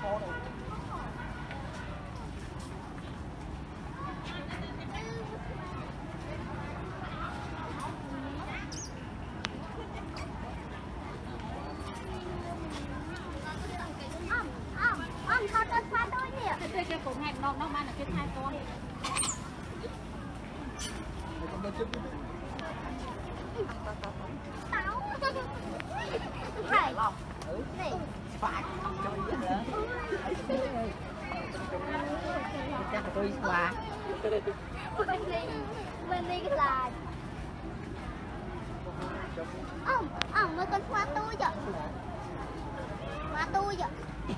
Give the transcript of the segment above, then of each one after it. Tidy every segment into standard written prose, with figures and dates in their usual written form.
cái cục hẹp nó mang là cái hai con. Phải không? Này. Phải. Chắc là tôi qua. Bên đi cái là. Ông mới con khoa tôi vậy. Khoa tôi vậy.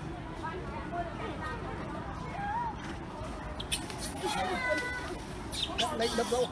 Lấy đập đâu.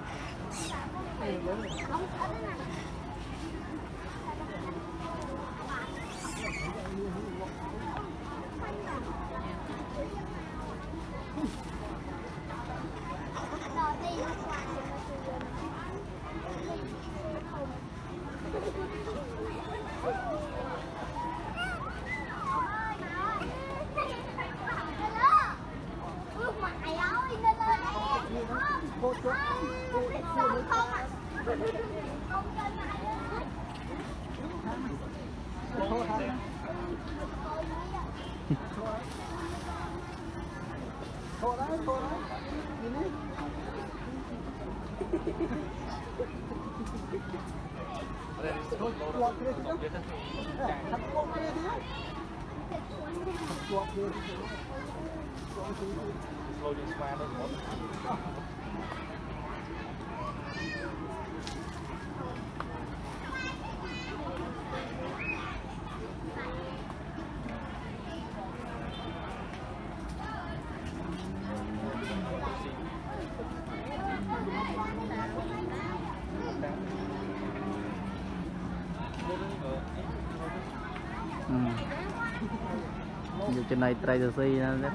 Nhiều trên này trai giờ xì đấy.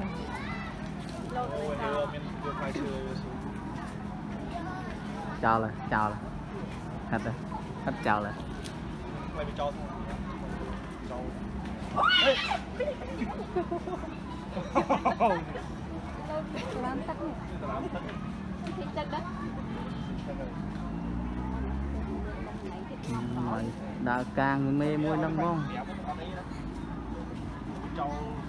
Chào là hết rồi, hết chào là đã càng mê môi năm không.